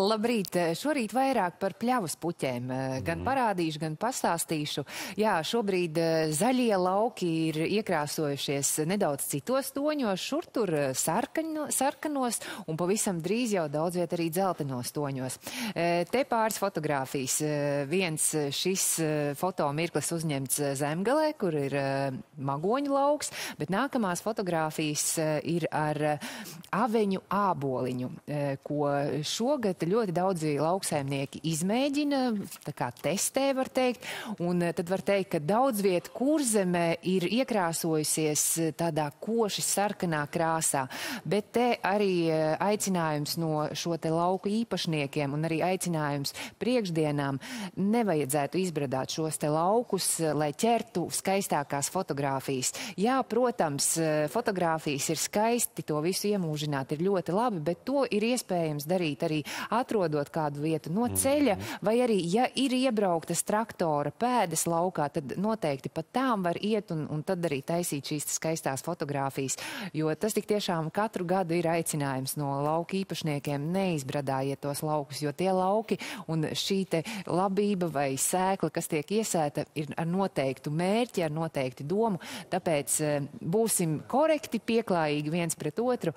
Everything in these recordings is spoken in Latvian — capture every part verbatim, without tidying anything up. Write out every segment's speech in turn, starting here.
Labrīt! Šorīt vairāk par pļavas puķēm. Gan Mm. parādīšu, gan pastāstīšu. Jā, šobrīd zaļie lauki ir iekrāsojušies nedaudz citos toņos, šur tur sarkaņo, sarkanos un pavisam drīz jau daudz viet arī dzeltenos toņos. Te pāris fotogrāfijas. Viens šis fotomirklis uzņemts Zemgalē, kur ir magoņu lauks, bet nākamās fotogrāfijas ir ar aveņu āboliņu, ko šogad ļoti daudzi lauksaimnieki izmēģina, tā kā testē, var teikt, un tad var teikt, ka daudz viet Kurzemē ir iekrāsojusies tādā koši sarkanā krāsā, bet te arī aicinājums no šo te lauku īpašniekiem un arī aicinājums priekšdienām nevajadzētu izbradāt šos te laukus, lai ķertu skaistākās fotogrāfijas. Jā, protams, fotogrāfijas ir skaisti, to visu iemūžināt ir ļoti labi, bet to ir iespējams darīt arī atrodot kādu vietu no ceļa, vai arī, ja ir iebrauktas traktora pēdas laukā, tad noteikti pat tām var iet un, un tad arī taisīt šīs skaistās fotogrāfijas, jo tas tik tiešām katru gadu ir aicinājums no lauku īpašniekiem neizbradājiet tos laukus, jo tie lauki un šī te labība vai sēkla, kas tiek iesēta, ir ar noteiktu mērķi, ar noteikti domu, tāpēc būsim korekti, pieklājīgi viens pret otru,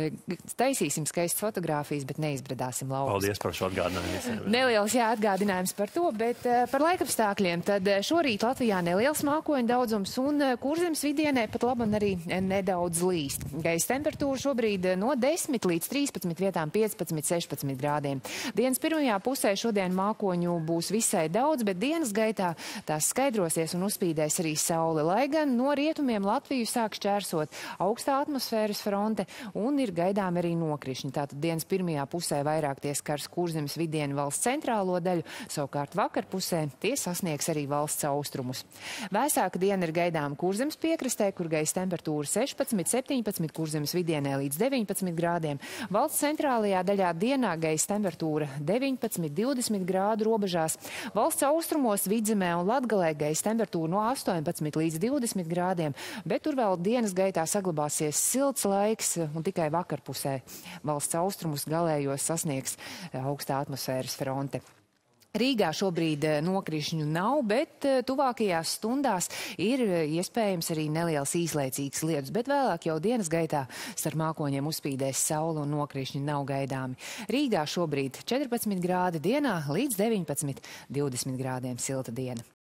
taisīsim skaistas fotogrāfijas, bet neizbradāsim laukus. Paldies par šo atgādinājumu. Neliels, jā, atgādinājums par to, bet uh, par laikapstākļiem. Tad uh, šorīt Latvijā neliels mākoņu daudzums un uh, Kurzemes vidienē pat laban arī nedaudz līst. Gaisa temperatūra šobrīd no desmit līdz trīspadsmit vietām piecpadsmit sešpadsmit grādiem. Dienas pirmajā pusē šodien mākoņu būs visai daudz, bet dienas gaitā tās skaidrosies un uzspīdēs arī saule, lai gan no rietumiem Latviju sāk šķērsot augstā atmosfēras fronte un ir gaidām arī nokrišņi. Tātad dienas pirmajā pusē vairāk tie skars Kurzemes vidienu valsts centrālo daļu, savukārt vakarpusē tie sasniegs arī valsts austrumus. Vēsāka diena ir gaidām Kurzemes piekrastē, kur gaisa temperatūra sešpadsmit, septiņpadsmit, Kurzemes vidienē līdz deviņpadsmit grādiem. Valsts centrālajā daļā dienā gaisa temperatūra deviņpadsmit, divdesmit grādu robežās. Valsts austrumos, Vidzemē un Latgalē gaisa temperatūra no astoņpadsmit līdz divdesmit grādiem, bet tur vēl dienas gaitā saglabāsies silts laiks un tikai vakarpusē valsts austrumus galējos sasniegs augstā atmosfēras fronte. Rīgā šobrīd nokrišņu nav, bet tuvākajās stundās ir iespējams arī neliels īslaicīgs lietus, bet vēlāk jau dienas gaitā starp mākoņiem uzspīdēs saule un nokrišņi nav gaidāmi. Rīgā šobrīd četrpadsmit grādi dienā līdz deviņpadsmit, divdesmit grādiem silta diena.